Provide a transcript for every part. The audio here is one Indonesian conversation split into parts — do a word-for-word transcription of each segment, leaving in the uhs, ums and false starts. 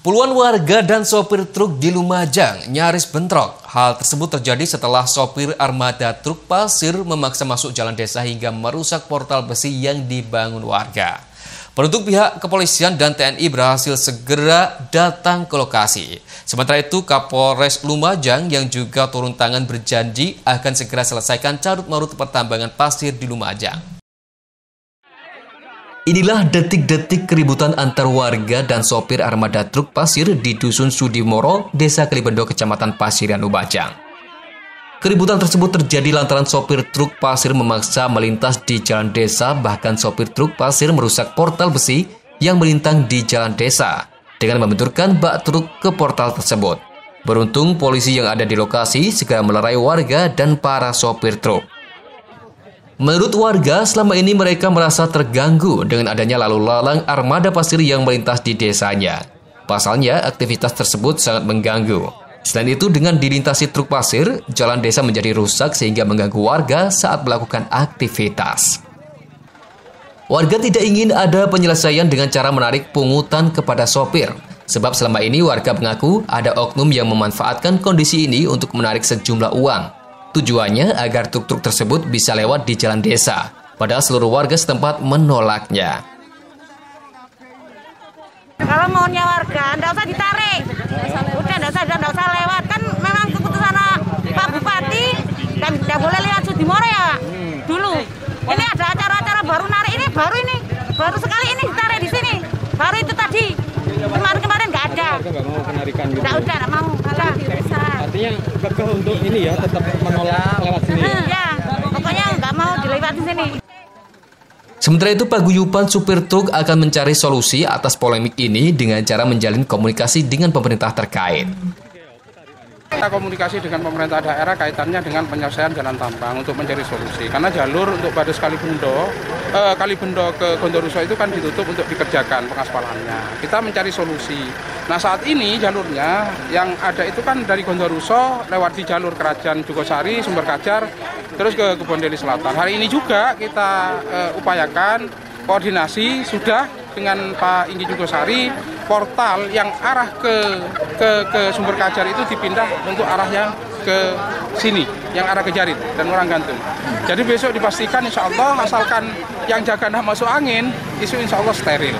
Puluhan warga dan sopir truk di Lumajang nyaris bentrok. Hal tersebut terjadi setelah sopir armada truk pasir memaksa masuk jalan desa hingga merusak portal besi yang dibangun warga. Beruntung pihak kepolisian dan T N I berhasil segera datang ke lokasi. Sementara itu, Kapolres Lumajang yang juga turun tangan berjanji akan segera selesaikan carut-marut pertambangan pasir di Lumajang. Inilah detik-detik keributan antar warga dan sopir armada truk pasir di Dusun Sudimoro, Desa Kalibendo, Kecamatan Pasirian, Lumajang. Keributan tersebut terjadi lantaran sopir truk pasir memaksa melintas di jalan desa, bahkan sopir truk pasir merusak portal besi yang melintang di jalan desa dengan membenturkan bak truk ke portal tersebut. Beruntung polisi yang ada di lokasi segera melerai warga dan para sopir truk. Menurut warga, selama ini mereka merasa terganggu dengan adanya lalu lalang armada pasir yang melintas di desanya. Pasalnya, aktivitas tersebut sangat mengganggu. Selain itu, dengan dilintasi truk pasir, jalan desa menjadi rusak sehingga mengganggu warga saat melakukan aktivitas. Warga tidak ingin ada penyelesaian dengan cara menarik pungutan kepada sopir. Sebab selama ini warga mengaku ada oknum yang memanfaatkan kondisi ini untuk menarik sejumlah uang. Tujuannya agar truk-truk tersebut bisa lewat di jalan desa. Padahal seluruh warga setempat menolaknya. Kalau maunya warga, nggak usah ditarik. Udah nggak usah, nggak usah lewat. Kan memang keputusan Pak Bupati dan tidak boleh lewat Sudimoro ya. Dulu. Ini ada acara-acara baru narik ini, baru ini, baru sekali ini ditarik di sini. Baru itu tadi. Kemarin-kemarin nggak ada. Nggak mau penarikan gitu. Nggak udah, nggak mau. Ada. Artinya kekeh untuk ini ya, tetap menolak lewat sini. Ya, ya pokoknya nggak mau dilewati sini. Sementara itu, paguyuban supir truk akan mencari solusi atas polemik ini dengan cara menjalin komunikasi dengan pemerintah terkait. Kita komunikasi dengan pemerintah daerah kaitannya dengan penyelesaian jalan tambang untuk mencari solusi. Karena jalur untuk Badas Kalibendo, eh, Kalibendo ke Gondoruso itu kan ditutup untuk dikerjakan pengaspalannya. Kita mencari solusi. Nah saat ini jalurnya yang ada itu kan dari Gondoruso lewat di jalur Kerajaan Jugosari, Sumber Kajar, terus ke Kebon Deli Selatan. Hari ini juga kita eh, upayakan koordinasi sudah dengan Pak Inggi Jugosari, portal yang arah ke ke ke Sumber Kajar itu dipindah untuk arahnya ke sini, yang arah ke Jarit dan Moranggantung. Jadi besok dipastikan insya Allah asalkan yang jaga nah masuk angin, isu insya Allah steril.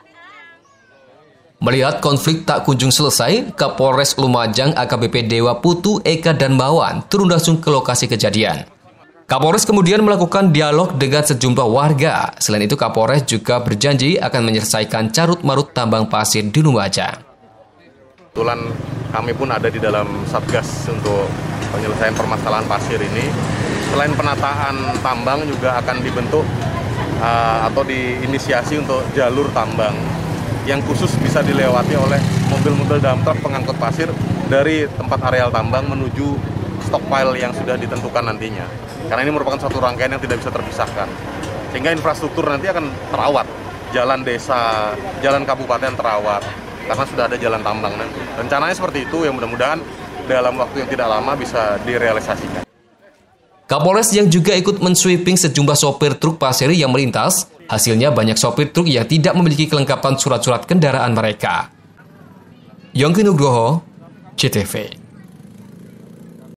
Melihat konflik tak kunjung selesai, Kapolres Lumajang A K B P Dewa Putu, Eka dan Mawan turun langsung ke lokasi kejadian. Kapolres kemudian melakukan dialog dengan sejumlah warga. Selain itu, Kapolres juga berjanji akan menyelesaikan carut-marut tambang pasir di Lumajang. Kebetulan kami pun ada di dalam Satgas untuk penyelesaian permasalahan pasir ini. Selain penataan tambang juga akan dibentuk uh, atau diinisiasi untuk jalur tambang yang khusus bisa dilewati oleh mobil-mobil dump truck pengangkut pasir dari tempat areal tambang menuju stockpile yang sudah ditentukan nantinya. Karena ini merupakan suatu rangkaian yang tidak bisa terpisahkan. Sehingga infrastruktur nanti akan terawat. Jalan desa, jalan kabupaten terawat. Karena sudah ada jalan tambang nanti. Rencananya seperti itu, yang mudah-mudahan dalam waktu yang tidak lama bisa direalisasikan. Kapolres yang juga ikut mensweeping sejumlah sopir truk pasir yang melintas. Hasilnya banyak sopir truk yang tidak memiliki kelengkapan surat-surat kendaraan mereka. Yongki Nugroho, C T V.